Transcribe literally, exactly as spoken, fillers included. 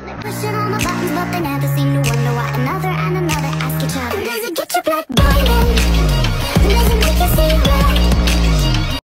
They're pushing all my buttons, but they never seem to work.